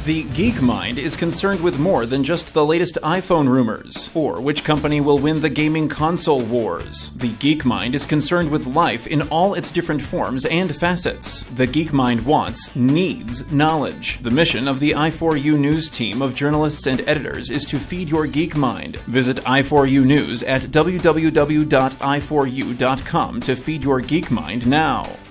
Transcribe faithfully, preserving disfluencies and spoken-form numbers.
The Geek Mind is concerned with more than just the latest iPhone rumors, or which company will win the gaming console wars. The Geek Mind is concerned with life in all its different forms and facets. The Geek Mind wants, needs, knowledge. The mission of the I four U news team of journalists and editors is to feed your geek mind. Visit I four U News at w w w dot i four u dot com to feed your geek mind now.